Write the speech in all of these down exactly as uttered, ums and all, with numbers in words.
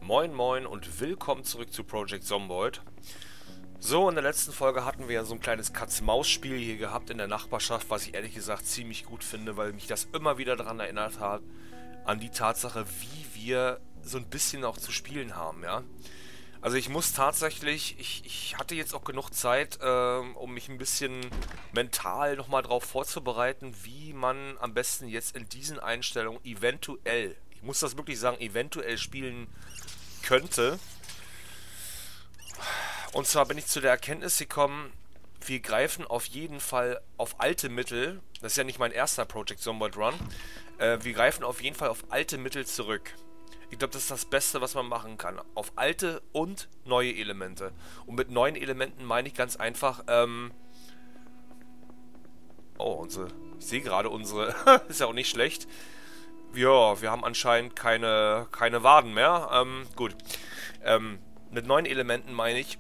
Moin Moin und willkommen zurück zu Project Zomboid. So, in der letzten Folge hatten wir ja so ein kleines Katz-Maus-Spiel hier gehabt in der Nachbarschaft, was ich ehrlich gesagt ziemlich gut finde, weil mich das immer wieder daran erinnert hat, an die Tatsache, wie wir so ein bisschen auch zu spielen haben, ja. Also ich muss tatsächlich, ich, ich hatte jetzt auch genug Zeit, ähm, um mich ein bisschen mental nochmal darauf vorzubereiten, wie man am besten jetzt in diesen Einstellungen eventuell, ich muss das wirklich sagen, eventuell spielen könnte. Und zwar bin ich zu der Erkenntnis gekommen, wir greifen auf jeden Fall auf alte Mittel. Das ist ja nicht mein erster Project Zomboid Run. Äh, wir greifen auf jeden Fall auf alte Mittel zurück. Ich glaube, das ist das Beste, was man machen kann. Auf alte und neue Elemente. Und mit neuen Elementen meine ich ganz einfach, ähm... Oh, unsere... Ich sehe gerade unsere... ist ja auch nicht schlecht. Ja, wir haben anscheinend keine, keine Waden mehr. Ähm, gut. Ähm, mit neuen Elementen meine ich,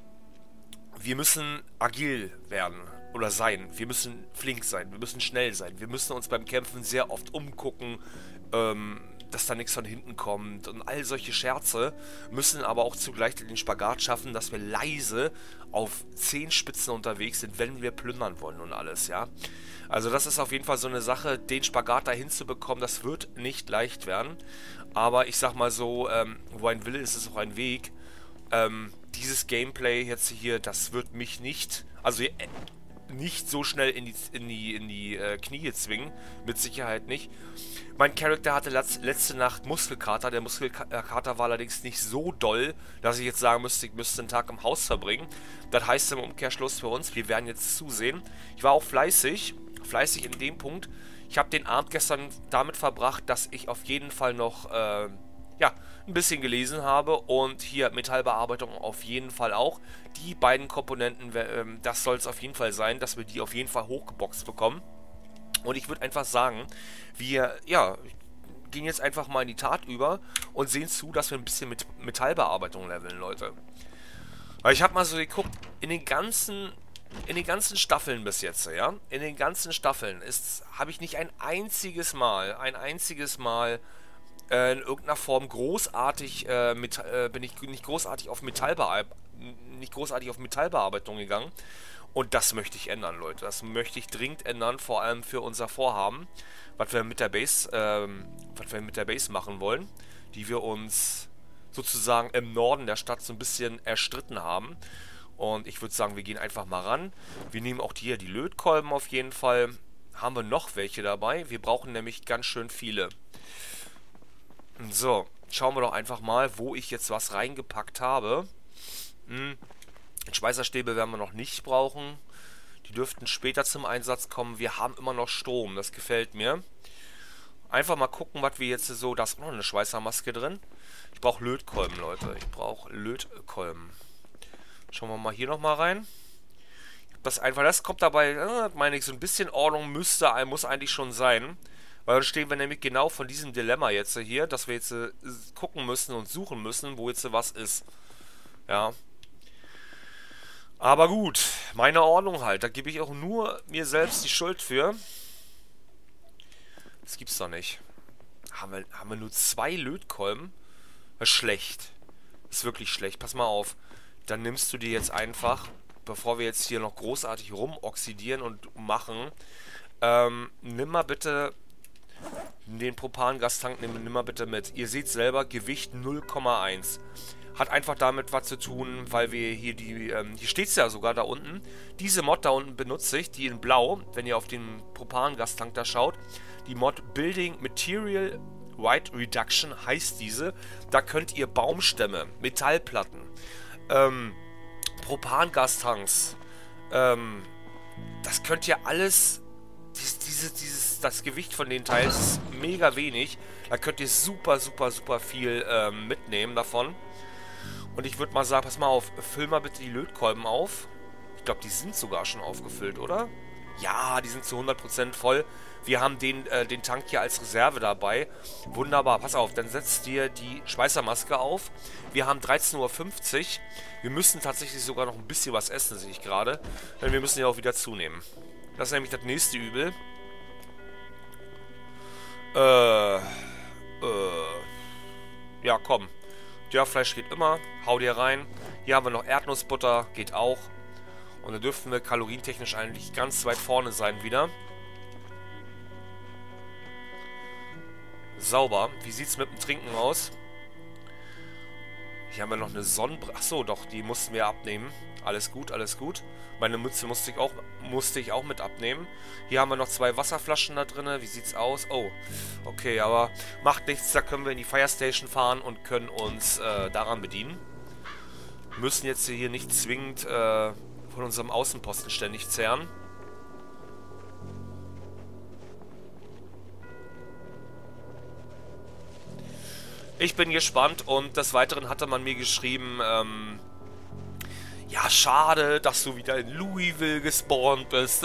wir müssen agil werden oder sein. Wir müssen flink sein. Wir müssen schnell sein. Wir müssen uns beim Kämpfen sehr oft umgucken, ähm, dass da nichts von hinten kommt. Und all solche Scherze müssen aber auch zugleich den Spagat schaffen, dass wir leise auf Zehenspitzen unterwegs sind, wenn wir plündern wollen und alles, ja. Also das ist auf jeden Fall so eine Sache, den Spagat dahin zu bekommen, das wird nicht leicht werden. Aber ich sag mal so, ähm, wo ein Wille ist, ist auch ein Weg. Ähm, dieses Gameplay jetzt hier, das wird mich nicht, also äh, nicht so schnell in die, in die, in die äh, Knie zwingen, mit Sicherheit nicht. Mein Charakter hatte letz, letzte Nacht Muskelkater, der Muskelkater war allerdings nicht so doll, dass ich jetzt sagen müsste, ich müsste einen Tag im Haus verbringen. Das heißt im Umkehrschluss für uns, wir werden jetzt zusehen. Ich war auch fleißig, fleißig in dem Punkt. Ich habe den Abend gestern damit verbracht, dass ich auf jeden Fall noch, äh, ja, ein bisschen gelesen habe und hier Metallbearbeitung auf jeden Fall auch. Die beiden Komponenten, ähm, das soll es auf jeden Fall sein, dass wir die auf jeden Fall hochgeboxt bekommen. Und ich würde einfach sagen, wir, ja, gehen jetzt einfach mal in die Tat über und sehen zu, dass wir ein bisschen mit Metallbearbeitung leveln, Leute. Weil ich habe mal so geguckt, in den ganzen, in den ganzen Staffeln bis jetzt, ja, in den ganzen Staffeln ist, habe ich nicht ein einziges Mal, ein einziges Mal äh, in irgendeiner Form großartig, äh, mit, äh, bin ich nicht großartig auf Metallbearbeitung, nicht großartig auf Metallbearbeitung gegangen. Und das möchte ich ändern, Leute. Das möchte ich dringend ändern, vor allem für unser Vorhaben, was wir mit der Base, ähm, was wir mit der Base machen wollen, die wir uns sozusagen im Norden der Stadt so ein bisschen erstritten haben. Und ich würde sagen, wir gehen einfach mal ran. Wir nehmen auch hier die Lötkolben auf jeden Fall. Haben wir noch welche dabei? Wir brauchen nämlich ganz schön viele. So, schauen wir doch einfach mal, wo ich jetzt was reingepackt habe. Hm. Schweißerstäbe werden wir noch nicht brauchen. Die dürften später zum Einsatz kommen. Wir haben immer noch Strom, das gefällt mir. Einfach mal gucken, was wir jetzt so... Da ist noch eine Schweißermaske drin. Ich brauche Lötkolben, Leute. Ich brauche Lötkolben. Schauen wir mal hier nochmal rein. Das einfach, das kommt dabei, äh, meine ich, so ein bisschen Ordnung müsste, muss eigentlich schon sein. Weil dann stehen wir nämlich genau von diesem Dilemma jetzt hier, dass wir jetzt äh, gucken müssen und suchen müssen, wo jetzt was ist. Ja. Aber gut, meine Ordnung halt. Da gebe ich auch nur mir selbst die Schuld für. Das gibt's doch nicht. Haben wir, haben wir nur zwei Lötkolben? Das ist schlecht. Das ist wirklich schlecht. Pass mal auf. Dann nimmst du dir jetzt einfach, bevor wir jetzt hier noch großartig rumoxidieren und machen, ähm, nimm mal bitte den Propangastank, nimm, nimm mal bitte mit. Ihr seht selber, Gewicht null Komma eins. Hat einfach damit was zu tun, weil wir hier die, ähm, hier steht es ja sogar da unten, diese Mod da unten benutze ich, die in blau, wenn ihr auf den Propangastank da schaut, die Mod Building Material Weight Reduction heißt diese, da könnt ihr Baumstämme, Metallplatten, ähm, Propangastanks, ähm, das könnt ihr alles, dieses, dieses, dieses, das Gewicht von den Teilen ist mega wenig, da könnt ihr super, super, super viel ähm, mitnehmen davon. Und ich würde mal sagen, pass mal auf, füll mal bitte die Lötkolben auf. Ich glaube, die sind sogar schon aufgefüllt, oder? Ja, die sind zu hundert Prozent voll. Wir haben den, äh, den Tank hier als Reserve dabei. Wunderbar, pass auf, dann setzt dir die Schweißermaske auf. Wir haben dreizehn Uhr fünfzig. Wir müssen tatsächlich sogar noch ein bisschen was essen, sehe ich gerade. Denn wir müssen ja auch wieder zunehmen. Das ist nämlich das nächste Übel. Äh, äh, ja, komm. Dörrfleisch geht immer. Hau dir rein. Hier haben wir noch Erdnussbutter. Geht auch. Und dann dürften wir kalorientechnisch eigentlich ganz weit vorne sein wieder. Sauber. Wie sieht es mit dem Trinken aus? Hier haben wir noch eine Sonnenbrille. Achso, doch, die mussten wir abnehmen. Alles gut, alles gut. Meine Mütze musste ich auch, musste ich auch mit abnehmen. Hier haben wir noch zwei Wasserflaschen da drin. Wie sieht's aus? Oh, okay, aber macht nichts. Da können wir in die Fire Station fahren und können uns äh, daran bedienen. Müssen jetzt hier nicht zwingend äh, von unserem Außenposten ständig zehren. Ich bin gespannt und des Weiteren hatte man mir geschrieben, ähm, ja, schade, dass du wieder in Louisville gespawnt bist.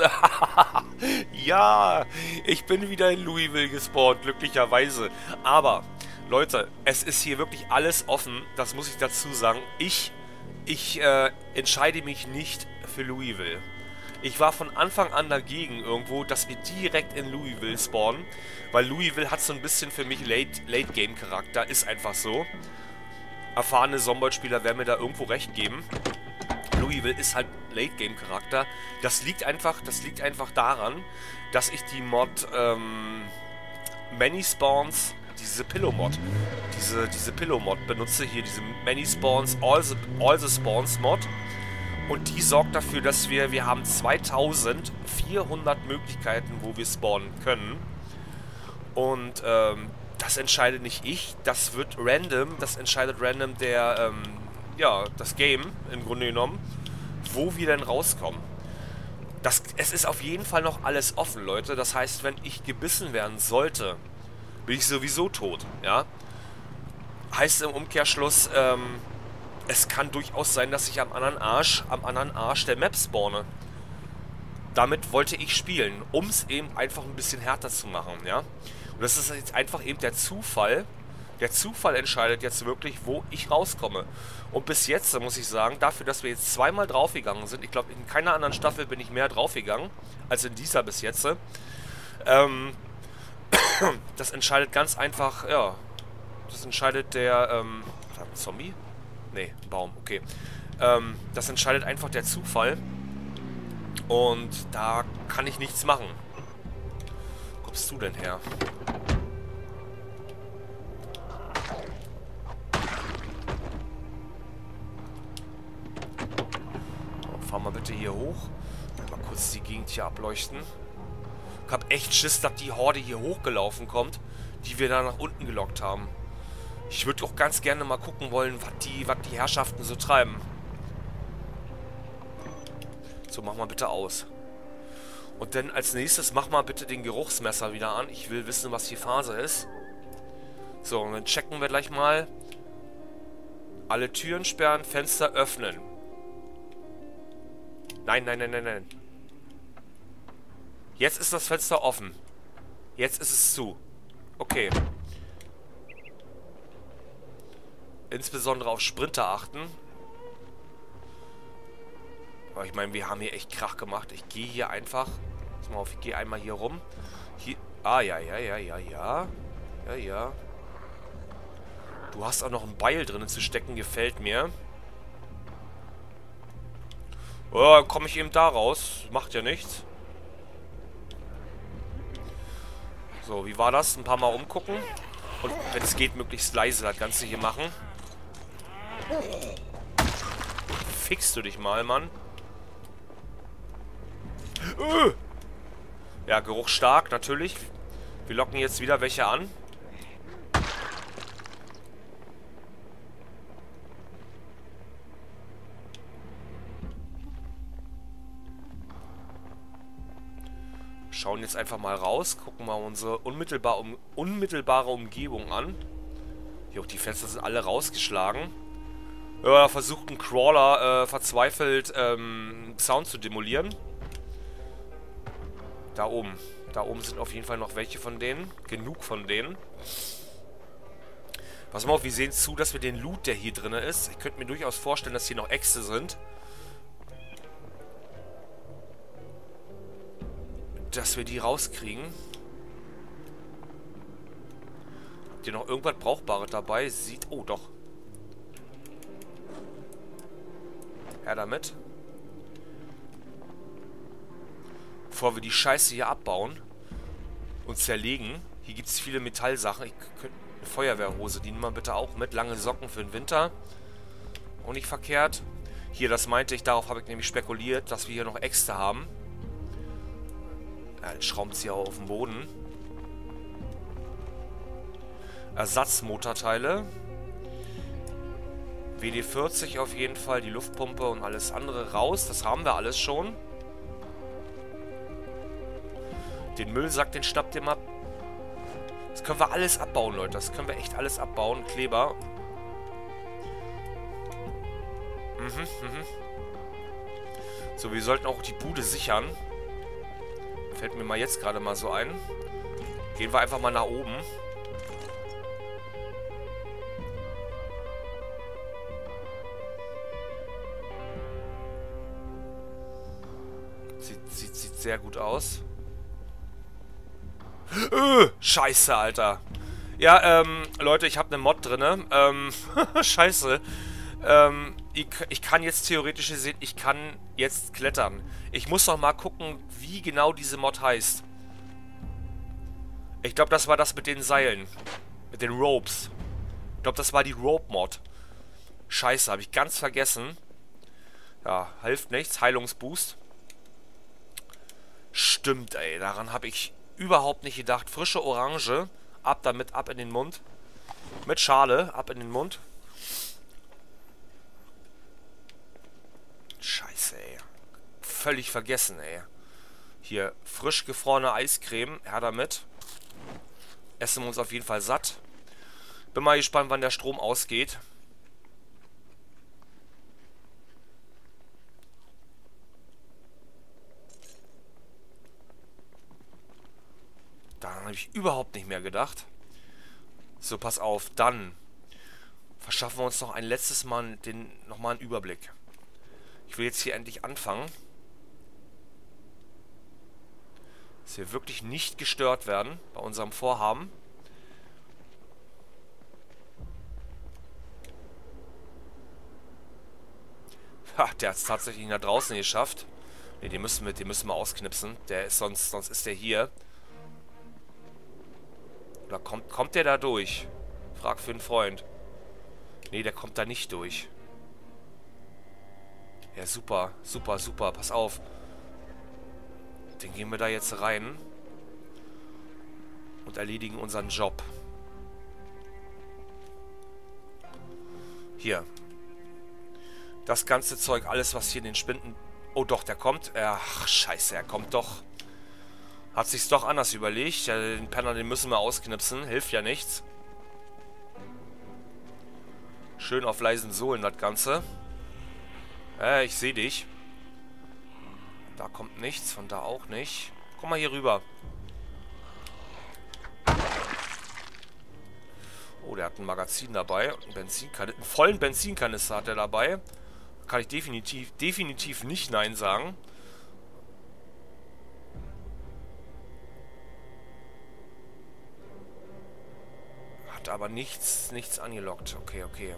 Ja, ich bin wieder in Louisville gespawnt, glücklicherweise. Aber, Leute, es ist hier wirklich alles offen, das muss ich dazu sagen. Ich, ich äh, entscheide mich nicht für Louisville. Ich war von Anfang an dagegen irgendwo, dass wir direkt in Louisville spawnen, weil Louisville hat so ein bisschen für mich Late-Game-Charakter, ist einfach so. Erfahrene Zomboid-Spieler werden mir da irgendwo recht geben. Louisville ist halt Late-Game-Charakter. Das liegt einfach, das liegt einfach daran, dass ich die Mod ähm, Many Spawns, diese Pillow-Mod, diese, diese Pillow-Mod benutze hier, diese Many Spawns, All the, All the Spawns Mod. Und die sorgt dafür, dass wir, wir haben zweitausendvierhundert Möglichkeiten, wo wir spawnen können. Und ähm, das entscheidet nicht ich, das wird random, das entscheidet random der, ähm, ja, das Game im Grunde genommen, wo wir denn rauskommen. Das, es ist auf jeden Fall noch alles offen, Leute. Das heißt, wenn ich gebissen werden sollte, bin ich sowieso tot, ja. Heißt im Umkehrschluss, ähm, es kann durchaus sein, dass ich am anderen Arsch, am anderen Arsch der Map spawne. Damit wollte ich spielen, um es eben einfach ein bisschen härter zu machen, ja. Und das ist jetzt einfach eben der Zufall. Der Zufall entscheidet jetzt wirklich, wo ich rauskomme. Und bis jetzt, muss ich sagen, dafür, dass wir jetzt zweimal draufgegangen sind, ich glaube, in keiner anderen Staffel bin ich mehr draufgegangen, als in dieser bis jetzt, ähm, das entscheidet ganz einfach, ja, das entscheidet der, ähm, ein Zombie? Nee, ein Baum, okay. Ähm, das entscheidet einfach der Zufall. Und da kann ich nichts machen. Wo kommst du denn her? So, fahr mal bitte hier hoch. Mal kurz die Gegend hier ableuchten. Ich hab echt Schiss, dass die Horde hier hochgelaufen kommt, die wir da nach unten gelockt haben. Ich würde auch ganz gerne mal gucken wollen, was die, was die Herrschaften so treiben. So, mach mal bitte aus. Und dann als nächstes mach mal bitte den Geruchsmesser wieder an. Ich will wissen, was die Phase ist. So, und dann checken wir gleich mal. Alle Türen sperren, Fenster öffnen. Nein, nein, nein, nein, nein. Jetzt ist das Fenster offen. Jetzt ist es zu. Okay. Insbesondere auf Sprinter achten. Aber ich meine, wir haben hier echt Krach gemacht. Ich gehe hier einfach... Pass mal auf, ich gehe einmal hier rum. Hier... Ah, ja, ja, ja, ja, ja. Ja, ja. Du hast auch noch ein Beil drinnen zu stecken, gefällt mir. Oh, dann komme ich eben da raus. Macht ja nichts. So, wie war das? Ein paar Mal umgucken. Und wenn es geht, möglichst leise das Ganze hier machen. Fixst du dich mal, Mann. Uh! Ja, Geruch stark, natürlich. Wir locken jetzt wieder welche an. Schauen jetzt einfach mal raus. Gucken mal unsere unmittelbar um, unmittelbare Umgebung an. Hier auch die Fenster sind alle rausgeschlagen. Ja, versucht ein Crawler äh, verzweifelt ähm, Sound zu demolieren. Da oben. Da oben sind auf jeden Fall noch welche von denen. Genug von denen. Pass mal auf, wir sehen zu, dass wir den Loot, der hier drin ist. Ich könnte mir durchaus vorstellen, dass hier noch Äxte sind. Dass wir die rauskriegen. Habt ihr noch irgendwas Brauchbares dabei? Sieht... Oh, doch. Her damit. Bevor wir die Scheiße hier abbauen und zerlegen. Hier gibt es viele Metallsachen. Ich könnte eine Feuerwehrhose, die nehmen wir bitte auch mit. Lange Socken für den Winter. Auch nicht verkehrt. Hier, das meinte ich, darauf habe ich nämlich spekuliert, dass wir hier noch Äxte haben. Ja, ein Schraubenzieher auf dem Boden. Ersatzmotorteile. W D vierzig auf jeden Fall, die Luftpumpe und alles andere raus. Das haben wir alles schon. Den Müllsack, den schnappt ihr mal. Das können wir alles abbauen, Leute. Das können wir echt alles abbauen. Kleber. Mhm, mhm. So, wir sollten auch die Bude sichern. Fällt mir mal jetzt gerade mal so ein. Gehen wir einfach mal nach oben. Sieht, sieht, sieht sehr gut aus. Öh, Scheiße, Alter. Ja, ähm, Leute, ich habe eine Mod drinne. Ähm, Scheiße. Ähm, ich, ich kann jetzt theoretisch sehen, ich kann jetzt klettern. Ich muss noch mal gucken, wie genau diese Mod heißt. Ich glaube, das war das mit den Seilen. Mit den Ropes. Ich glaube, das war die Rope-Mod. Scheiße, habe ich ganz vergessen. Ja, hilft nichts. Heilungsboost. Stimmt, ey. Daran habe ich überhaupt nicht gedacht. Frische Orange. Ab damit, ab in den Mund. Mit Schale, ab in den Mund. Scheiße, ey. Völlig vergessen, ey. Hier, frisch gefrorene Eiscreme. Her damit. Essen wir uns auf jeden Fall satt. Bin mal gespannt, wann der Strom ausgeht. Daran habe ich überhaupt nicht mehr gedacht. So, pass auf. Dann verschaffen wir uns noch ein letztes Mal den, nochmal einen Überblick. Ich will jetzt hier endlich anfangen. Dass wir wirklich nicht gestört werden bei unserem Vorhaben. Ha, der hat es tatsächlich nach draußen geschafft. Ne, den müssen wir, den müssen wir ausknipsen. Der ist sonst, sonst ist der hier. Oder kommt, kommt der da durch? Frag für einen Freund. Ne, der kommt da nicht durch. Ja, super, super, super. Pass auf. Dann gehen wir da jetzt rein. Und erledigen unseren Job. Hier. Das ganze Zeug, alles was hier in den Spinden... Oh doch, der kommt. Ach, scheiße, er kommt doch. Hat sich's doch anders überlegt. Ja, den Penner, den müssen wir ausknipsen. Hilft ja nichts. Schön auf leisen Sohlen, das Ganze. Äh, ich sehe dich. Da kommt nichts, von da auch nicht. Komm mal hier rüber. Oh, der hat ein Magazin dabei. Ein Benzinkanister. Einen vollen Benzinkanister hat er dabei. Kann ich definitiv, definitiv nicht Nein sagen. Hat aber nichts, nichts angelockt. Okay, okay.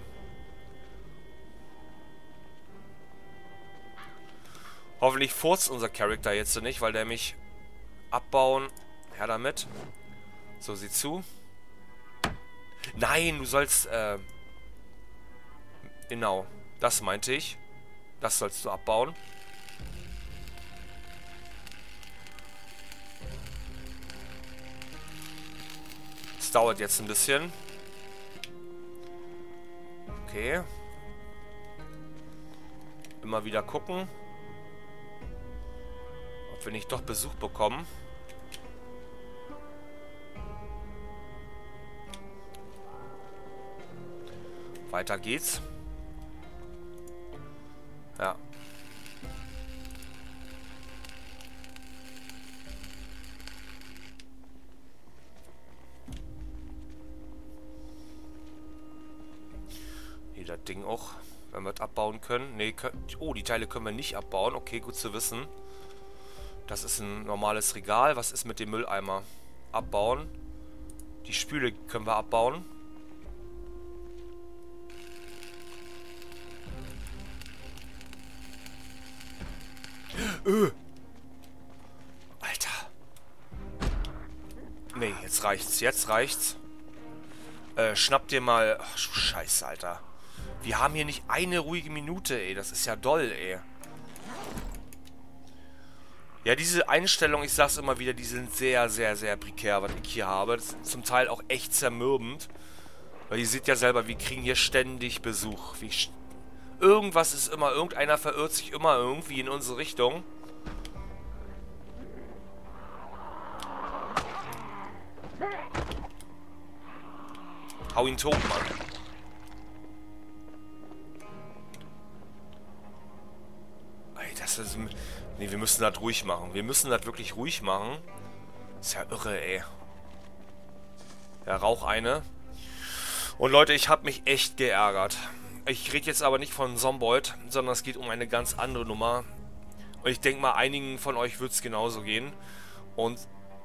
Hoffentlich furzt unser Charakter jetzt nicht, weil der mich abbauen. Her damit. So, sieh zu. Nein, du sollst, äh... Genau, das meinte ich. Das sollst du abbauen. Es dauert jetzt ein bisschen. Okay. Immer wieder gucken. Ob wir nicht doch Besuch bekommen. Weiter geht's. Ja. Hier das Ding auch, wenn wir es abbauen können. Nee, können, oh, die Teile können wir nicht abbauen. Okay, gut zu wissen. Das ist ein normales Regal. Was ist mit dem Mülleimer? Abbauen. Die Spüle können wir abbauen. Öh. Alter. Nee, jetzt reicht's. Jetzt reicht's. Äh, schnapp dir mal... Ach, Scheiße, Alter. Wir haben hier nicht eine ruhige Minute, ey. Das ist ja doll, ey. Ja, diese Einstellungen, ich sag's immer wieder, die sind sehr, sehr, sehr prekär, was ich hier habe. Das ist zum Teil auch echt zermürbend. Weil ihr seht ja selber, wir kriegen hier ständig Besuch. Wie st Irgendwas ist immer, irgendeiner verirrt sich immer irgendwie in unsere Richtung. Hau ihn tot, Mann. Ey, das ist... Nee, wir müssen das ruhig machen. Wir müssen das wirklich ruhig machen. Ist ja irre, ey. Ja, Rauch eine. Und Leute, ich habe mich echt geärgert. Ich rede jetzt aber nicht von Zomboid, sondern es geht um eine ganz andere Nummer. Und ich denke mal, einigen von euch wird es genauso gehen. Und...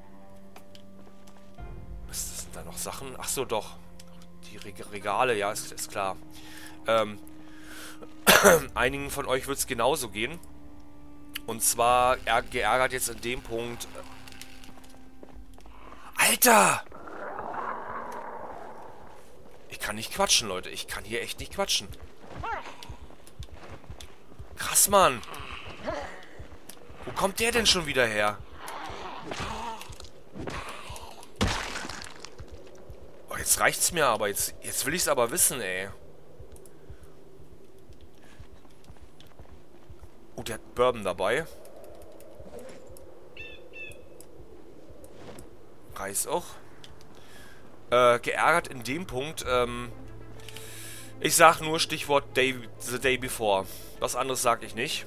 Was sind da noch Sachen? Ach so, doch. Die Regale, ja, ist, ist klar. Ähm, einigen von euch wird es genauso gehen. Und zwar geärgert jetzt in dem Punkt... Alter! Ich kann nicht quatschen, Leute. Ich kann hier echt nicht quatschen. Krass, Mann. Wo kommt der denn schon wieder her? Oh, jetzt reicht's mir aber. Jetzt, jetzt will ich's aber wissen, ey. Oh, der hat Bourbon dabei. Reis auch. Äh, geärgert in dem Punkt, ähm... Ich sag nur Stichwort Day, The Day Before. Was anderes sag ich nicht.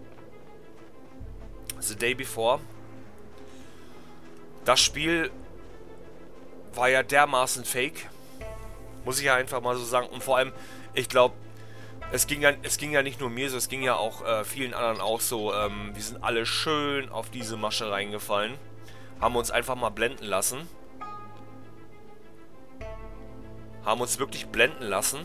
The Day Before. Das Spiel war ja dermaßen fake. Muss ich ja einfach mal so sagen. Und vor allem, ich glaube, es ging ja, es ging ja nicht nur mir so, es ging ja auch äh, vielen anderen auch so. Ähm, wir sind alle schön auf diese Masche reingefallen. Haben uns einfach mal blenden lassen. Haben uns wirklich blenden lassen.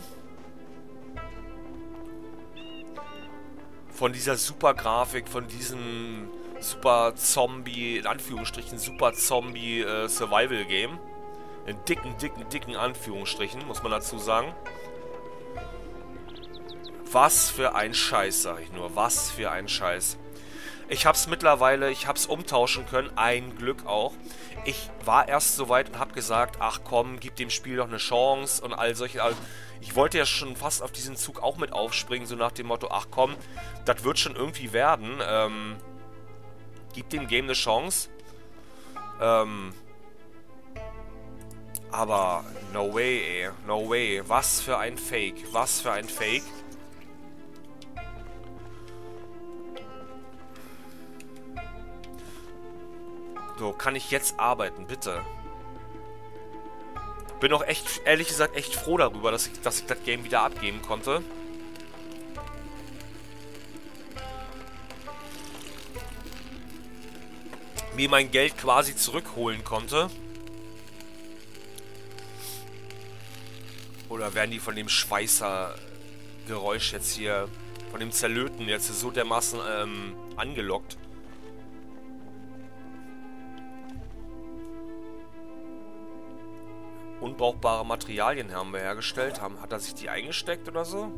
Von dieser super Grafik, von diesem super Zombie, in Anführungsstrichen, super Zombie äh, Survival Game. In dicken, dicken, dicken Anführungsstrichen, muss man dazu sagen. Was für ein Scheiß, sag ich nur. Was für ein Scheiß. Ich hab's mittlerweile, ich hab's umtauschen können, ein Glück auch. Ich war erst so weit und hab gesagt, ach komm, gib dem Spiel doch eine Chance und all solche... All ich wollte ja schon fast auf diesen Zug auch mit aufspringen, so nach dem Motto, ach komm, das wird schon irgendwie werden. Ähm, gib dem Game eine Chance. Ähm, aber no way, ey. No way. Was für ein Fake. Was für ein Fake. So, kann ich jetzt arbeiten, bitte? Bin auch echt, ehrlich gesagt, echt froh darüber, dass ich, dass ich das Game wieder abgeben konnte. Mir mein Geld quasi zurückholen konnte. Oder werden die von dem Schweißergeräusch jetzt hier, von dem Zerlöten jetzt so dermaßen ähm, angelockt? Unbrauchbare Materialien haben wir hergestellt. Haben, hat er sich die eingesteckt oder so?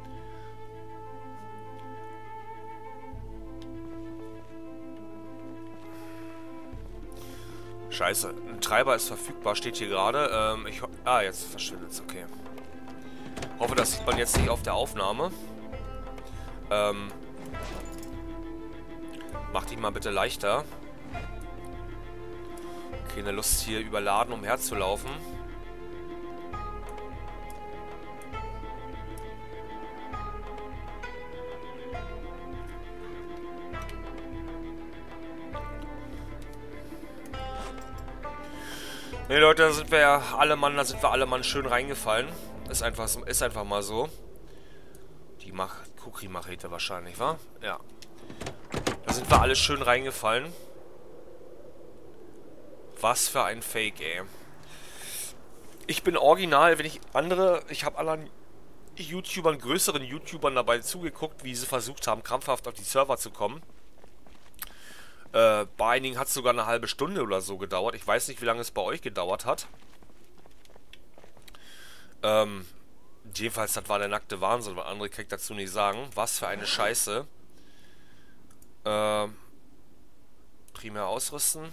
Scheiße. Ein Treiber ist verfügbar, steht hier gerade. Ähm, ich ah, jetzt verschwindet es, okay. Hoffe, das sieht man jetzt nicht auf der Aufnahme. Ähm, mach dich mal bitte leichter. Keine Lust hier überladen umherzulaufen. Ne Leute, da sind wir ja alle Mann, da sind wir alle Mann schön reingefallen. Ist einfach, ist einfach mal so. Die Kukri-Machete wahrscheinlich, wa? Ja. Da sind wir alle schön reingefallen. Was für ein Fake, ey. Ich bin original, wenn ich andere, ich habe anderen YouTubern, größeren YouTubern dabei zugeguckt, wie sie versucht haben, krampfhaft auf die Server zu kommen. Äh, bei einigen hat es sogar eine halbe Stunde oder so gedauert. Ich weiß nicht, wie lange es bei euch gedauert hat. Ähm, jedenfalls, das war der nackte Wahnsinn, weil andere kann ich dazu nicht sagen. Was für eine Scheiße. Ähm, primär ausrüsten.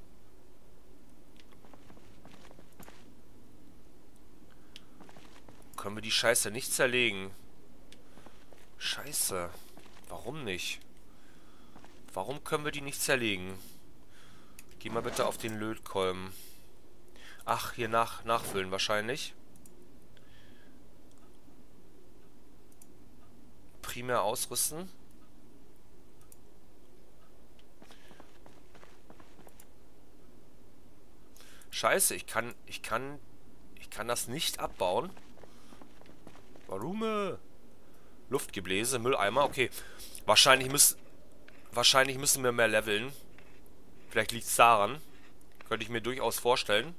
Können wir die Scheiße nicht zerlegen? Scheiße. Warum nicht? Warum können wir die nicht zerlegen? Geh mal bitte auf den Lötkolben. Ach, hier nach, nachfüllen wahrscheinlich. Primär ausrüsten. Scheiße, ich kann, ich kann, ich kann das nicht abbauen. Warum? Luftgebläse, Mülleimer, okay. Wahrscheinlich müssen, wahrscheinlich müssen wir mehr leveln. Vielleicht liegt es daran. Könnte ich mir durchaus vorstellen.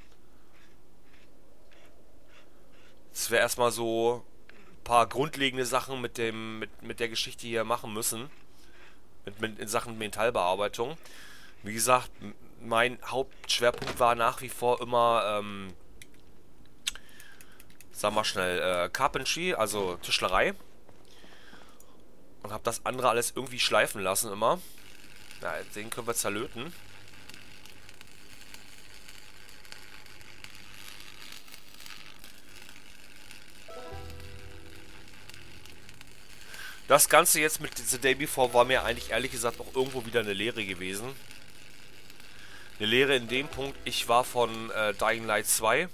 Das wäre erstmal so ein paar grundlegende Sachen mit dem, mit, mit der Geschichte hier machen müssen. Mit, mit in Sachen Metallbearbeitung. Wie gesagt, mein Hauptschwerpunkt war nach wie vor immer, ähm, sag mal schnell, äh, Carpentry, also Tischlerei. Und habe das andere alles irgendwie schleifen lassen immer. Ja, den können wir zerlöten. Das Ganze jetzt mit The Day Before war mir eigentlich ehrlich gesagt auch irgendwo wieder eine Lehre gewesen. Eine Lehre in dem Punkt, ich war von äh, Dying Light zwei.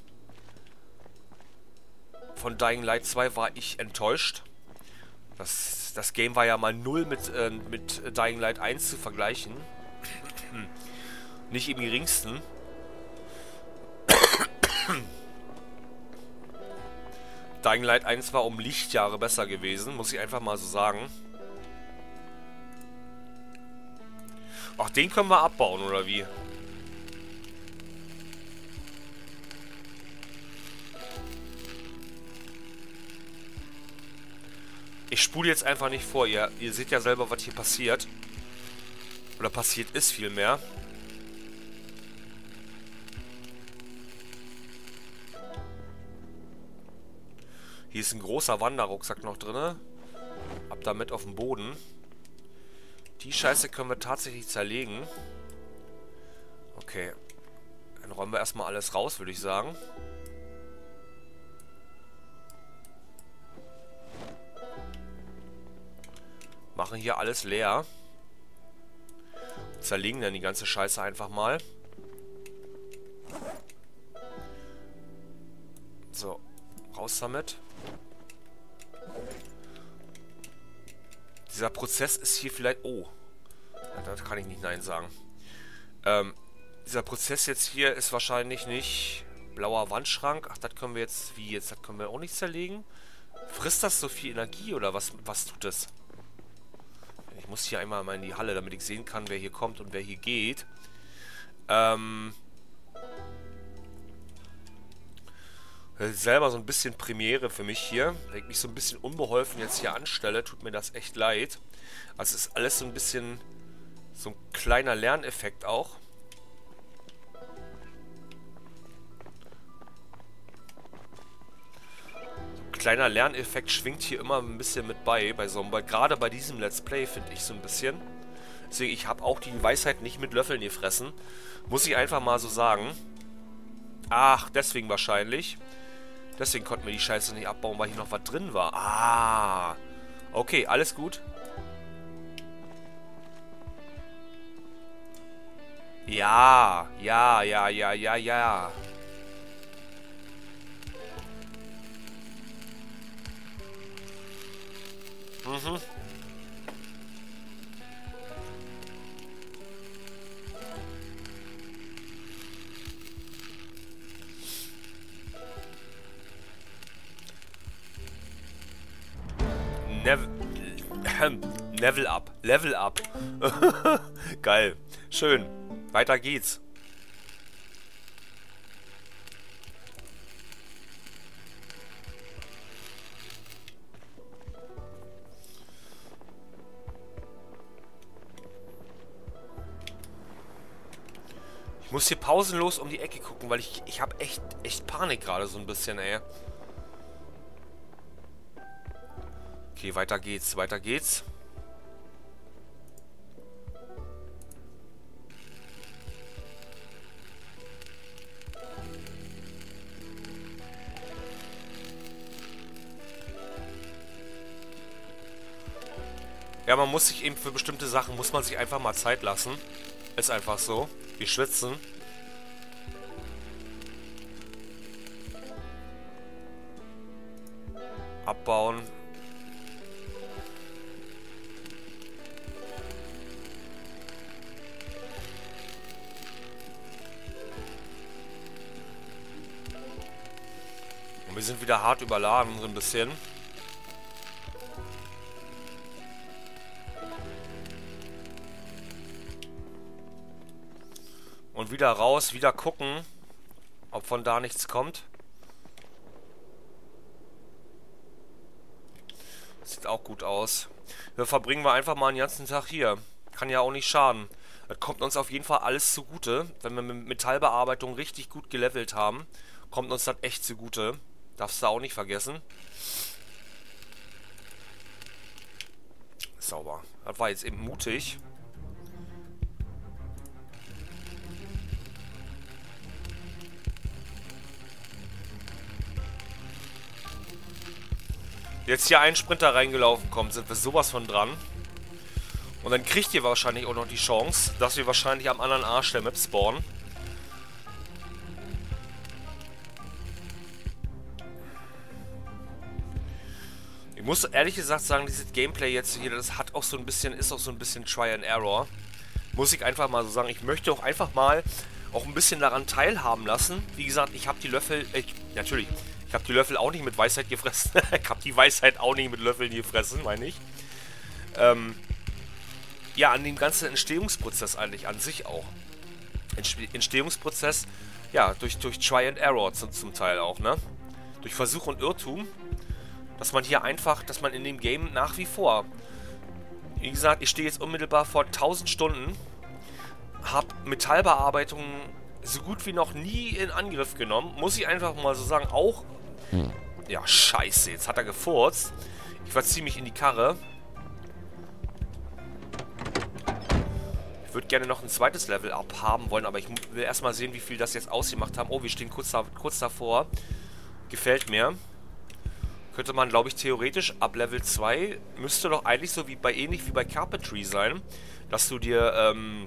Von Dying Light zwei war ich enttäuscht. Das, das Game war ja mal null mit, äh, mit Dying Light eins zu vergleichen. Nicht im geringsten. Dying Light eins war um Lichtjahre besser gewesen, muss ich einfach mal so sagen. Ach, den können wir abbauen, oder wie? Ich spule jetzt einfach nicht vor, ihr, ihr seht ja selber, was hier passiert. Oder passiert ist vielmehr. Hier ist ein großer Wanderrucksack noch drin. Ab damit auf den Boden. Die Scheiße können wir tatsächlich zerlegen. Okay. Dann räumen wir erstmal alles raus, würde ich sagen. Machen hier alles leer. Zerlegen dann die ganze Scheiße einfach mal. So, raus damit. Dieser Prozess ist hier vielleicht... Oh, ja, da kann ich nicht Nein sagen. Ähm, dieser Prozess jetzt hier ist wahrscheinlich nicht... Blauer Wandschrank. Ach, das können wir jetzt... Wie jetzt? Das können wir auch nicht zerlegen. Frisst das so viel Energie oder was, was tut das? Ich muss hier einmal mal in die Halle, damit ich sehen kann, wer hier kommt und wer hier geht. Ähm... Selber so ein bisschen Premiere für mich hier. Wenn ich mich so ein bisschen unbeholfen jetzt hier anstelle, tut mir das echt leid. Also es ist alles so ein bisschen so ein kleiner Lerneffekt auch. So ein kleiner Lerneffekt schwingt hier immer ein bisschen mit bei, bei so einem, gerade bei diesem Let's Play finde ich so ein bisschen. Deswegen, ich habe auch die Weisheit nicht mit Löffeln gefressen. Muss ich einfach mal so sagen. Ach, deswegen wahrscheinlich. Deswegen konnten wir die Scheiße nicht abbauen, weil hier noch was drin war. Ah. Okay, alles gut. Ja, ja, ja, ja, ja, ja. Mhm. Nev Level up. Level up. Geil. Schön. Weiter geht's. Ich muss hier pausenlos um die Ecke gucken, weil ich, ich habe echt, echt Panik gerade so ein bisschen, ey. Okay, weiter geht's, weiter geht's. Ja, man muss sich eben für bestimmte Sachen, muss man sich einfach mal Zeit lassen. Ist einfach so. Wir schwitzen. Abbauen. Und wir sind wieder hart überladen, so ein bisschen. Und wieder raus, wieder gucken, ob von da nichts kommt. Sieht auch gut aus. Wir verbringen wir einfach mal den ganzen Tag hier. Kann ja auch nicht schaden. Das kommt uns auf jeden Fall alles zugute. Wenn wir mit Metallbearbeitung richtig gut gelevelt haben, kommt uns das echt zugute. Darfst du auch nicht vergessen. Sauber. Das war jetzt eben mutig. Jetzt hier ein Sprinter reingelaufen kommt, sind wir sowas von dran. Und dann kriegt ihr wahrscheinlich auch noch die Chance, dass wir wahrscheinlich am anderen Arsch der Map spawnen. Ich muss ehrlich gesagt sagen, dieses Gameplay jetzt hier, das hat auch so ein bisschen, ist auch so ein bisschen Try and Error. Muss ich einfach mal so sagen. Ich möchte auch einfach mal auch ein bisschen daran teilhaben lassen. Wie gesagt, ich habe die Löffel, ich, natürlich, ich habe die Löffel auch nicht mit Weisheit gefressen. Ich habe die Weisheit auch nicht mit Löffeln gefressen, meine ich. Ähm, ja, an dem ganzen Entstehungsprozess eigentlich an sich auch. Entstehungsprozess, ja, durch, durch Try and Error zum, zum Teil auch, ne? Durch Versuch und Irrtum. Dass man hier einfach, dass man in dem Game nach wie vor, wie gesagt, ich stehe jetzt unmittelbar vor tausend Stunden, habe Metallbearbeitung so gut wie noch nie in Angriff genommen, muss ich einfach mal so sagen, auch, hm. Ja, scheiße, jetzt hat er gefurzt, ich verziehe mich in die Karre, ich würde gerne noch ein zweites Level abhaben wollen, aber ich will erstmal sehen, wie viel das jetzt ausgemacht haben. Oh, wir stehen kurz, da, kurz davor, gefällt mir. Könnte man, glaube ich, theoretisch ab Level zwei, müsste doch eigentlich so wie bei ähnlich wie bei Carpentry sein, dass du dir, ähm,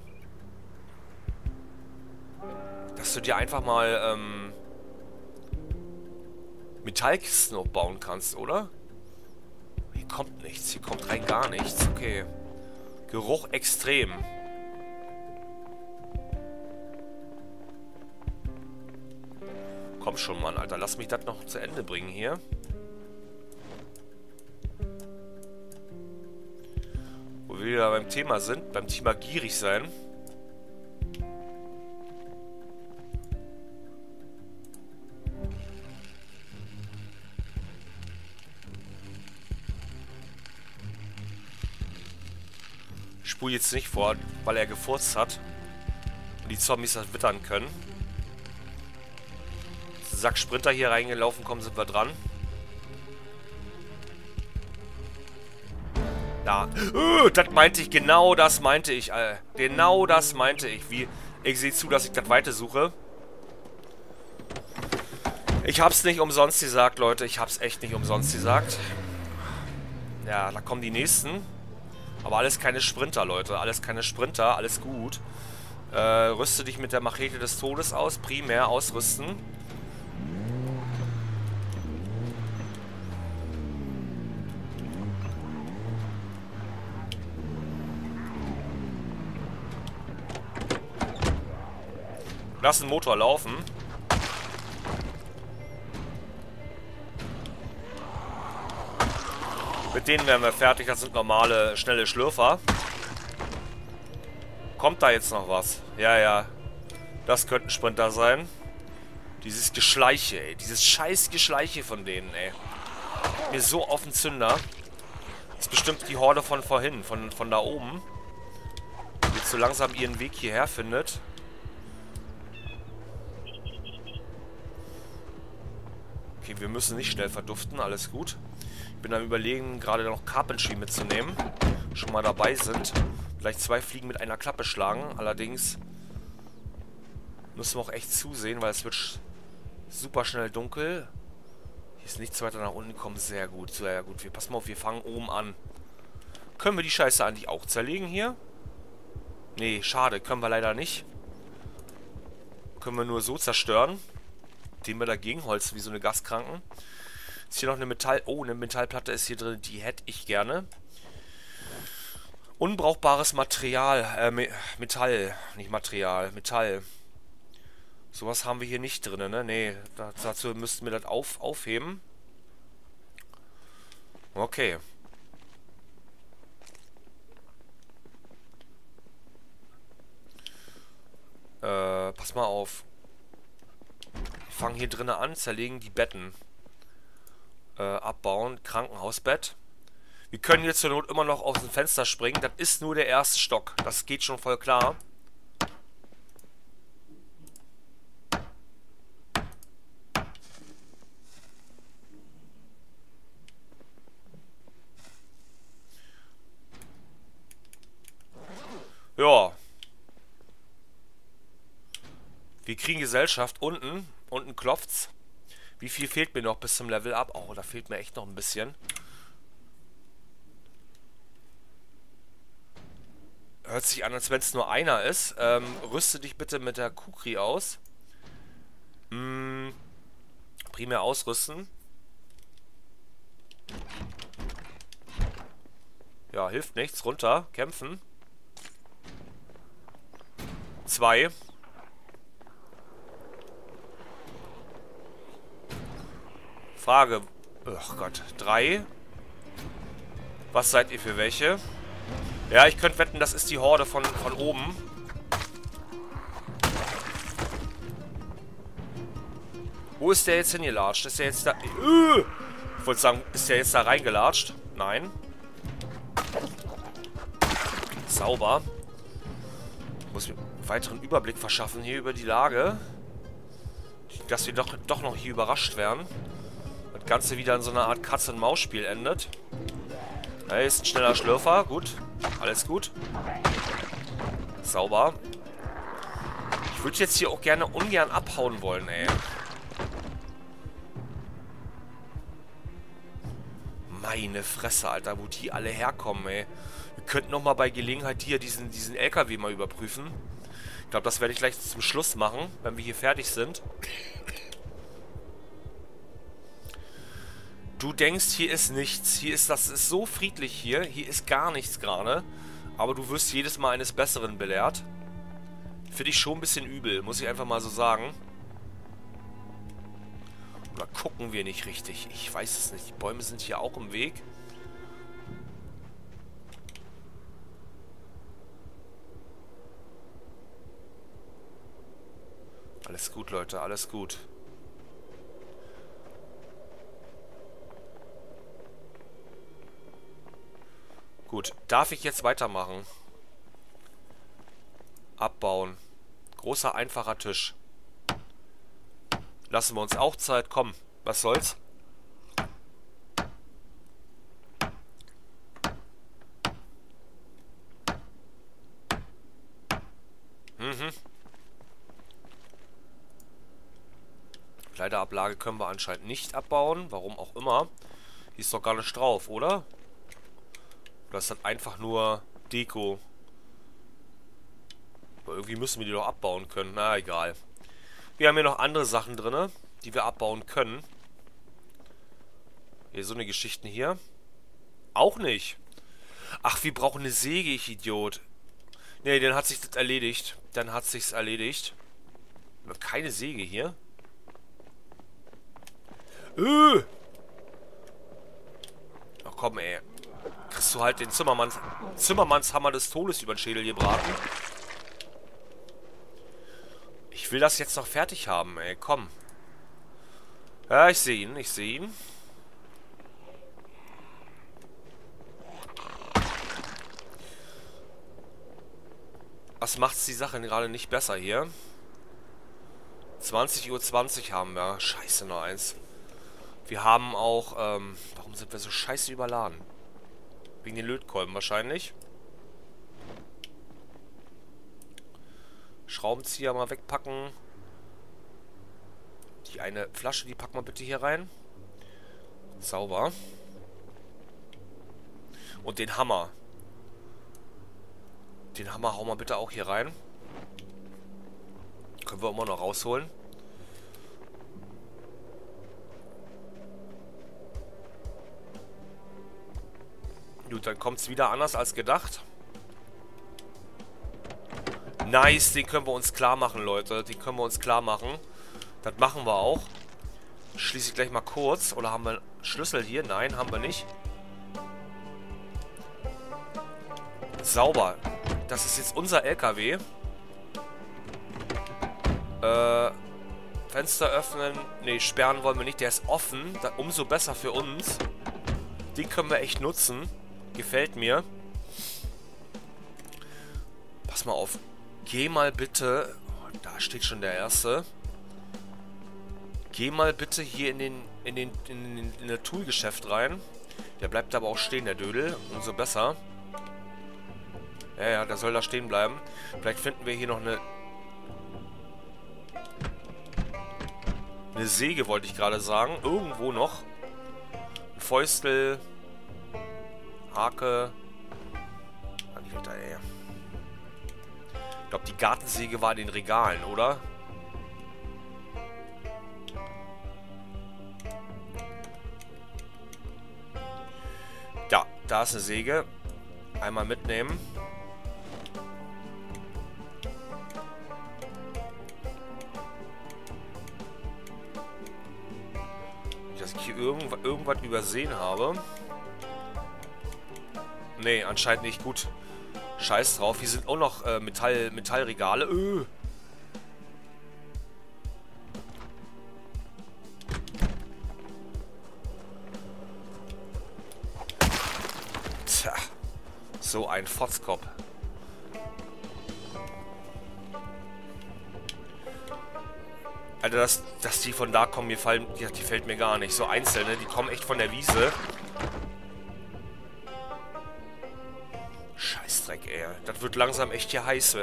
dass du dir einfach mal, ähm, Metallkisten aufbauen kannst, oder? Hier kommt nichts, hier kommt rein gar nichts, okay. Geruch extrem. Komm schon, Mann, Alter, lass mich das noch zu Ende bringen hier. Wo wir wieder beim Thema sind, beim Thema gierig sein. Ich spule jetzt nicht vor, weil er gefurzt hat und die Zombies das wittern können. Sack Sprinter hier reingelaufen kommen, sind wir dran. Da. Uh, das meinte ich, genau das meinte ich. Äh, genau das meinte ich. Wie, ich sehe zu, dass ich das weiter suche. Ich hab's nicht umsonst gesagt, Leute. Ich hab's echt nicht umsonst gesagt. Ja, da kommen die nächsten. Aber alles keine Sprinter, Leute. Alles keine Sprinter. Alles gut. Äh, rüste dich mit der Machete des Todes aus. Primär ausrüsten. Lass den Motor laufen. Mit denen werden wir fertig. Das sind normale, schnelle Schlürfer. Kommt da jetzt noch was? Ja, ja. Das könnten Sprinter sein. Dieses Geschleiche, ey. Dieses scheiß Geschleiche von denen, ey. Mir so auf den Zünder. Das ist bestimmt die Horde von vorhin, von, von da oben. Die so langsam ihren Weg hierher findet. Okay, wir müssen nicht schnell verduften, alles gut. Ich bin am Überlegen, gerade noch Carpentry mitzunehmen. Schon mal dabei sind. Vielleicht zwei Fliegen mit einer Klappe schlagen. Allerdings müssen wir auch echt zusehen, weil es wird super schnell dunkel. Hier ist nichts weiter nach unten kommen. Sehr gut, sehr gut. Wir passen mal auf, wir fangen oben an. Können wir die Scheiße eigentlich auch zerlegen hier? Nee, schade, können wir leider nicht. Können wir nur so zerstören. Indem wir dagegen holzen, wie so eine Gaskranken. Ist hier noch eine Metall... Oh, eine Metallplatte ist hier drin. Die hätte ich gerne. Unbrauchbares Material. Äh, Me Metall. Nicht Material. Metall. Sowas haben wir hier nicht drin, ne? Nee, dazu müssten wir das auf, aufheben. Okay. Äh, pass mal auf. Wir fangen hier drinnen an, zerlegen die Betten. Äh, abbauen. Krankenhausbett. Wir können jetzt zur Not immer noch aus dem Fenster springen. Das ist nur der erste Stock. Das geht schon voll klar. Ja. Wir kriegen Gesellschaft unten. Unten klopft's. Wie viel fehlt mir noch bis zum Level Up? Oh, da fehlt mir echt noch ein bisschen. Hört sich an, als wenn es nur einer ist. Ähm, rüste dich bitte mit der Kukri aus. Hm, primär ausrüsten. Ja, hilft nichts. Runter. Kämpfen. Zwei. Frage. Ach Gott. Drei. Was seid ihr für welche? Ja, ich könnte wetten, das ist die Horde von, von oben. Wo ist der jetzt hingelatscht? Ist der jetzt da... Uh! Ich wollte sagen, ist der jetzt da reingelatscht? Nein. Sauber. Ich muss mir einen weiteren Überblick verschaffen hier über die Lage. Dass wir doch, doch noch hier überrascht werden. Das Ganze wieder in so einer Art Katz-und-Maus-Spiel endet. Da ist ein schneller Schlürfer. Gut. Alles gut. Sauber. Ich würde jetzt hier auch gerne ungern abhauen wollen, ey. Meine Fresse, Alter, wo die alle herkommen, ey. Wir könnten nochmal bei Gelegenheit hier diesen, diesen L K W mal überprüfen. Ich glaube, das werde ich gleich zum Schluss machen, wenn wir hier fertig sind. Du denkst, hier ist nichts. Hier ist, das ist so friedlich hier. Hier ist gar nichts gerade. Aber du wirst jedes Mal eines Besseren belehrt. Finde ich schon ein bisschen übel, muss ich einfach mal so sagen. Oder gucken wir nicht richtig? Ich weiß es nicht. Die Bäume sind hier auch im Weg. Alles gut, Leute, alles gut. Gut, darf ich jetzt weitermachen? Abbauen. Großer, einfacher Tisch. Lassen wir uns auch Zeit. Komm, was soll's? Mhm. Kleiderablage können wir anscheinend nicht abbauen. Warum auch immer. Die ist doch gar nicht drauf, oder? Das ist dann einfach nur Deko. Aber irgendwie müssen wir die doch abbauen können. Na, egal. Wir haben hier noch andere Sachen drin, die wir abbauen können. Hier, so eine Geschichten hier. Auch nicht. Ach, wir brauchen eine Säge, ich Idiot. Ne, dann hat sich das erledigt. Dann hat sich's erledigt. Keine Säge hier. Äh! Ach komm, ey. Kriegst du halt den Zimmermanns, Zimmermannshammer des Todes über den Schädel gebraten. Ich will das jetzt noch fertig haben, ey. Komm. Ja, ich sehe ihn. Ich sehe ihn. Was macht's die Sache gerade nicht besser hier? zwanzig Uhr zwanzig haben wir. Scheiße, noch eins. Wir haben auch, ähm, warum sind wir so scheiße überladen? Wegen den Lötkolben wahrscheinlich. Schraubenzieher mal wegpacken. Die eine Flasche, die packen wir bitte hier rein. Sauber. Und den Hammer. Den Hammer hauen wir bitte auch hier rein. Können wir immer noch rausholen. Gut, dann kommt es wieder anders als gedacht. Nice, den können wir uns klar machen, Leute. Den können wir uns klar machen. Das machen wir auch. Schließe ich gleich mal kurz. Oder haben wir einen Schlüssel hier? Nein, haben wir nicht. Sauber. Das ist jetzt unser L K W. Äh, Fenster öffnen. Ne, sperren wollen wir nicht. Der ist offen. Da, umso besser für uns. Den können wir echt nutzen. Gefällt mir. Pass mal auf. Geh mal bitte... Oh, da steht schon der erste. Geh mal bitte hier in den... In den... In, den, in das Toolgeschäft rein. Der bleibt aber auch stehen, der Dödel. Umso besser. Ja, ja, der soll da stehen bleiben. Vielleicht finden wir hier noch eine... Eine Säge, wollte ich gerade sagen. Irgendwo noch. Ein Fäustel... Hake. Alter, ey. Ich glaube, die Gartensäge war in den Regalen, oder? Ja, da ist eine Säge. Einmal mitnehmen. Nicht, dass ich hier irgendwas, irgendwas übersehen habe. Nee, anscheinend nicht. Gut. Scheiß drauf. Hier sind auch noch äh, Metall, Metallregale. Öh. Tja. So ein Fotzkopf. Alter, dass, dass die von da kommen, mir fallen, die, die fällt mir gar nicht. So einzelne, die kommen echt von der Wiese. Scheißdreck, ey. Das wird langsam echt hier heiß.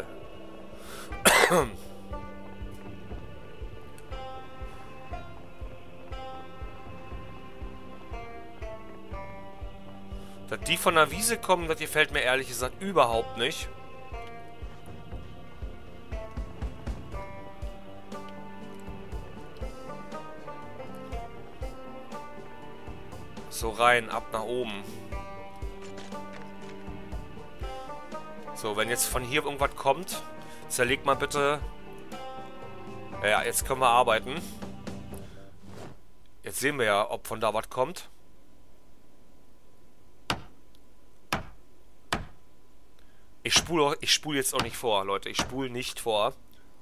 Dass die von der Wiese kommen, das gefällt mir ehrlich gesagt überhaupt nicht. So rein, ab nach oben. So, wenn jetzt von hier irgendwas kommt, zerlegt mal bitte... Ja, jetzt können wir arbeiten. Jetzt sehen wir ja, ob von da was kommt. Ich spule ich spule jetzt auch nicht vor, Leute. Ich spule nicht vor.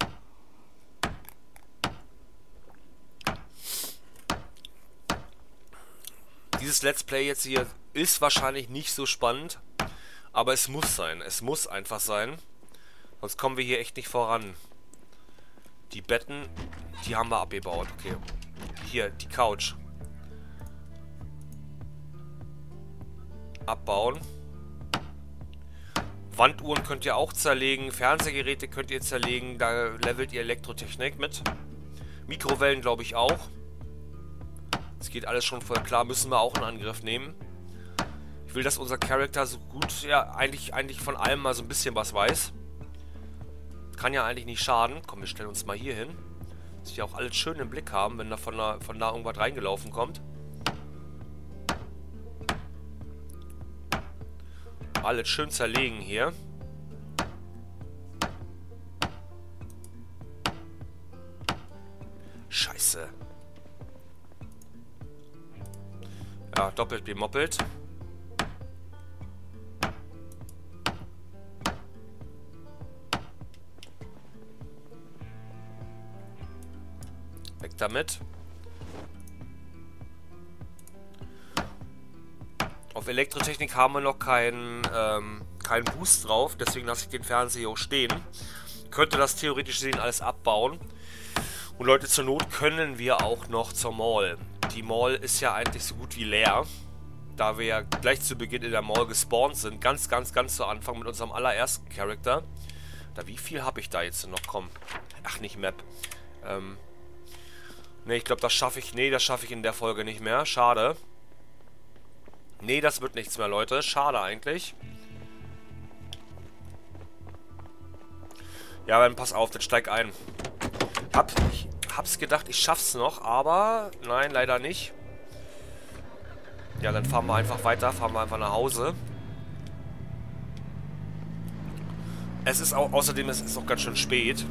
Dieses Let's Play jetzt hier ist wahrscheinlich nicht so spannend. Aber es muss sein. Es muss einfach sein. Sonst kommen wir hier echt nicht voran. Die Betten, die haben wir abgebaut. Okay. Hier, die Couch. Abbauen. Wanduhren könnt ihr auch zerlegen. Fernsehgeräte könnt ihr zerlegen. Da levelt ihr Elektrotechnik mit. Mikrowellen glaube ich auch. Das geht alles schon voll klar. Müssen wir auch in Angriff nehmen. Ich will, dass unser Charakter so gut, ja, eigentlich, eigentlich von allem mal so ein bisschen was weiß. Kann ja eigentlich nicht schaden. Komm, wir stellen uns mal hier hin. Dass wir auch alles schön im Blick haben, wenn da von da, von da irgendwas reingelaufen kommt. Alles schön zerlegen hier. Scheiße. Ja, doppelt bemoppelt. Weg damit. Auf Elektrotechnik haben wir noch keinen ähm, keinen Boost drauf, deswegen lasse ich den Fernseher auch stehen. Könnte das theoretisch sehen alles abbauen. Und Leute, zur Not können wir auch noch zur Mall. Die Mall ist ja eigentlich so gut wie leer. Da wir ja gleich zu Beginn in der Mall gespawnt sind. Ganz, ganz, ganz zu Anfang mit unserem allerersten Charakter. Da, wie viel habe ich da jetzt noch? Komm. Ach, nicht Map. Ähm. Ne, ich glaube, das schaffe ich. Ne, das schaffe ich in der Folge nicht mehr. Schade. Ne, das wird nichts mehr, Leute. Schade eigentlich. Ja, dann pass auf, dann steig ein. Hab, ich hab's gedacht, ich schaff's noch, aber nein, leider nicht. Ja, dann fahren wir einfach weiter, fahren wir einfach nach Hause. Es ist auch, außerdem es ist auch ganz schön spät.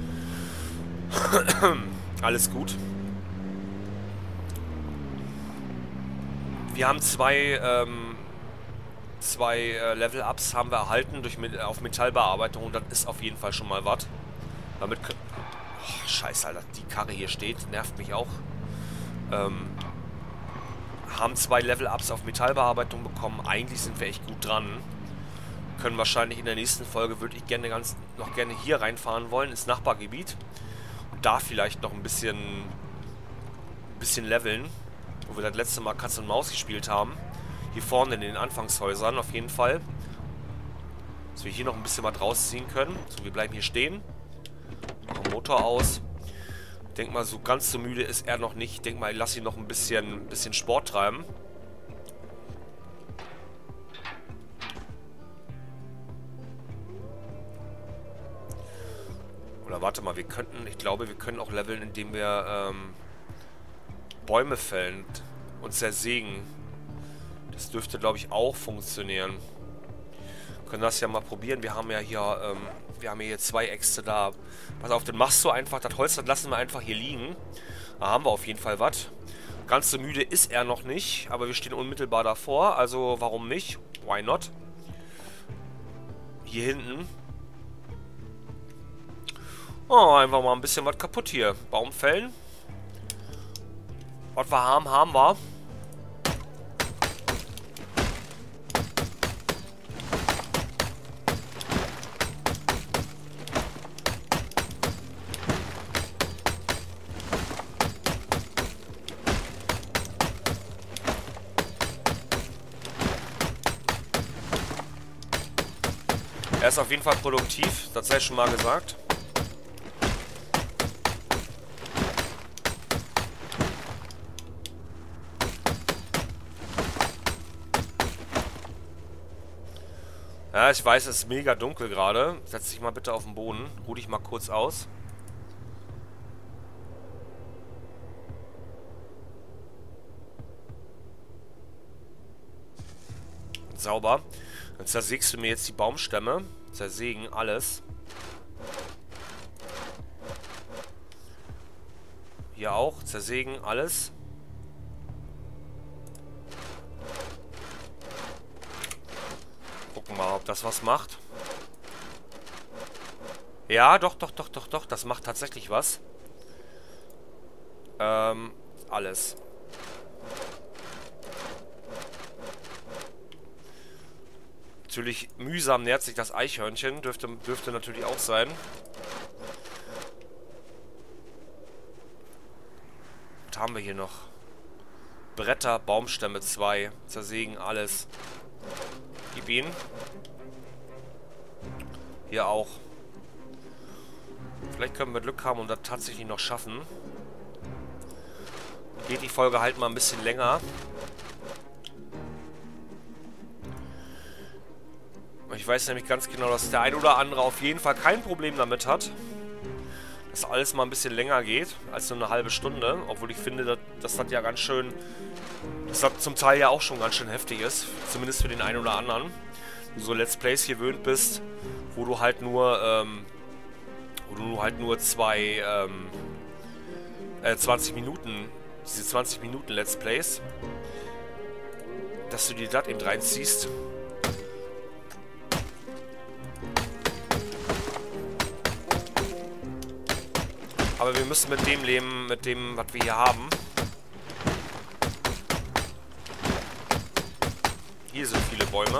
Alles gut. Wir haben zwei, ähm, zwei äh, Level-Ups haben wir erhalten durch, auf Metallbearbeitung und das ist auf jeden Fall schon mal was. Damit können... Oh, scheiße, Alter, die Karre hier steht, nervt mich auch. Ähm, haben zwei Level-Ups auf Metallbearbeitung bekommen, eigentlich sind wir echt gut dran. Können wahrscheinlich in der nächsten Folge, würde ich gerne ganz, noch gerne hier reinfahren wollen, ins Nachbargebiet. Und da vielleicht noch ein bisschen, ein bisschen leveln. Wo wir das letzte Mal Katz und Maus gespielt haben. Hier vorne in den Anfangshäusern auf jeden Fall. Dass wir hier noch ein bisschen was rausziehen können. So, wir bleiben hier stehen. Machen Motor aus. Ich denke mal, so ganz so müde ist er noch nicht. Ich denke mal, ich lasse ihn noch ein bisschen, ein bisschen Sport treiben. Oder warte mal, wir könnten, ich glaube, wir können auch leveln, indem wir ähm, Bäume fällen und zersägen. Das dürfte, glaube ich, auch funktionieren. Wir können das ja mal probieren. Wir haben ja hier, ähm, wir haben hier zwei Äxte da. Pass auf, dann machst du einfach das Holz, das lassen wir einfach hier liegen. Da haben wir auf jeden Fall was. Ganz so müde ist er noch nicht, aber wir stehen unmittelbar davor, also warum nicht? Why not? Hier hinten. Oh, einfach mal ein bisschen was kaputt hier. Baum fällen. Was wir haben, haben wir. Er ist auf jeden Fall produktiv, das sei schon mal gesagt. Ja, ich weiß, es ist mega dunkel gerade. Setz dich mal bitte auf den Boden. Ruh dich mal kurz aus. Sauber. Dann zersägst du mir jetzt die Baumstämme. Zersägen alles. Hier auch. Zersägen alles. Gucken mal, ob das was macht. Ja, doch, doch, doch, doch, doch. Das macht tatsächlich was. Ähm, alles. Natürlich mühsam nähert sich das Eichhörnchen. Dürfte, dürfte natürlich auch sein. Was haben wir hier noch? Bretter, Baumstämme zwei. Zersägen alles. Gib ihn. Hier auch. Vielleicht können wir Glück haben und das tatsächlich noch schaffen. Geht die Folge halt mal ein bisschen länger. Ich weiß nämlich ganz genau, dass der ein oder andere auf jeden Fall kein Problem damit hat, dass alles mal ein bisschen länger geht, als nur eine halbe Stunde. Obwohl ich finde, dass, dass das ja ganz schön, dass das zum Teil ja auch schon ganz schön heftig ist. Zumindest für den einen oder anderen. Du so Let's Plays gewöhnt bist, wo du halt nur, ähm, wo du halt nur zwei, ähm, äh, zwanzig Minuten, diese zwanzig Minuten Let's Plays, dass du dir das eben reinziehst. Aber wir müssen mit dem leben, mit dem, was wir hier haben. Hier sind viele Bäume.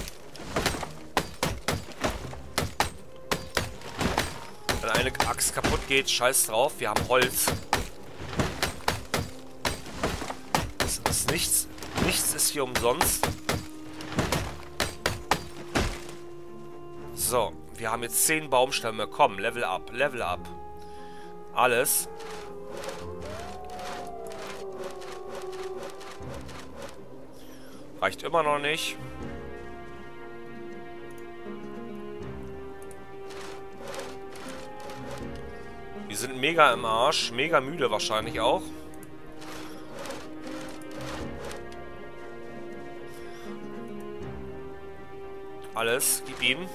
Wenn eine Axt kaputt geht, scheiß drauf, wir haben Holz. Nichts ist hier umsonst. So, wir haben jetzt zehn Baumstämme. Komm, Level up, Level up. Alles. Reicht immer noch nicht. Wir sind mega im Arsch. Mega müde wahrscheinlich auch. Alles, gib ihm.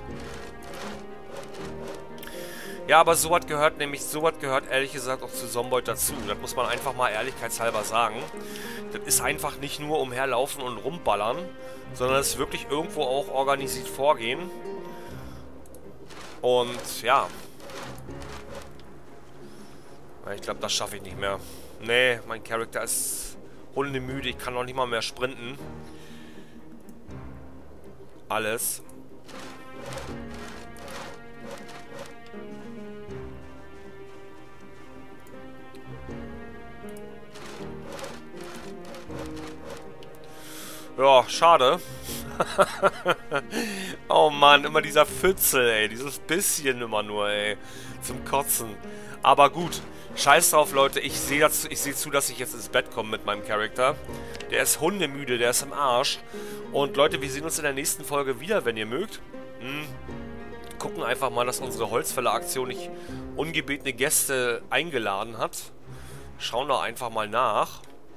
Ja, aber sowas gehört nämlich, sowas gehört ehrlich gesagt auch zu Zomboid dazu. Das muss man einfach mal ehrlichkeitshalber sagen. Das ist einfach nicht nur umherlaufen und rumballern, sondern es ist wirklich irgendwo auch organisiert vorgehen. Und ja. Ich glaube, das schaffe ich nicht mehr. Nee, mein Charakter ist hundemüde. Ich kann noch nicht mal mehr sprinten. Alles. Ja, schade. Oh Mann, immer dieser Pfützel, ey. Dieses bisschen immer nur, ey. Zum Kotzen. Aber gut. Scheiß drauf, Leute. Ich sehe ich seh zu, dass ich jetzt ins Bett komme mit meinem Charakter. Der ist hundemüde, der ist im Arsch. Und Leute, wir sehen uns in der nächsten Folge wieder, wenn ihr mögt. Hm. Gucken einfach mal, dass unsere Holzfäller-Aktion nicht ungebetene Gäste eingeladen hat. Schauen da einfach mal nach.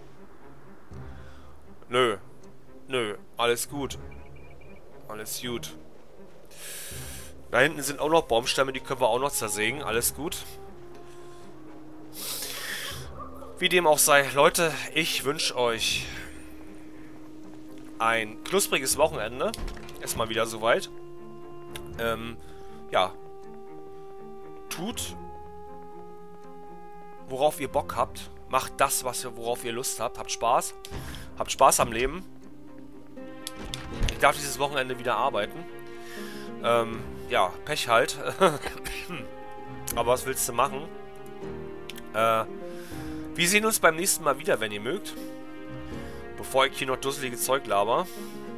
Nö. Nö, alles gut. Alles gut. Da hinten sind auch noch Baumstämme, die können wir auch noch zersägen. Alles gut. Wie dem auch sei, Leute, ich wünsche euch ein knuspriges Wochenende. Ist mal wieder soweit. Ähm, ja. Tut, worauf ihr Bock habt. Macht das, was ihr, worauf ihr Lust habt. Habt Spaß. Habt Spaß am Leben. Ich darf dieses Wochenende wieder arbeiten. Ähm, ja, Pech halt. Aber was willst du machen? Äh, wir sehen uns beim nächsten Mal wieder, wenn ihr mögt. Bevor ich hier noch dusselige Zeug laber.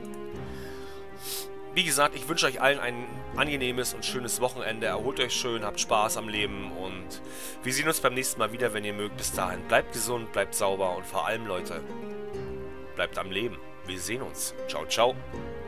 Wie gesagt, ich wünsche euch allen ein angenehmes und schönes Wochenende. Erholt euch schön, habt Spaß am Leben und wir sehen uns beim nächsten Mal wieder, wenn ihr mögt. Bis dahin, bleibt gesund, bleibt sauber und vor allem, Leute, bleibt am Leben. Wir sehen uns. Ciao, ciao.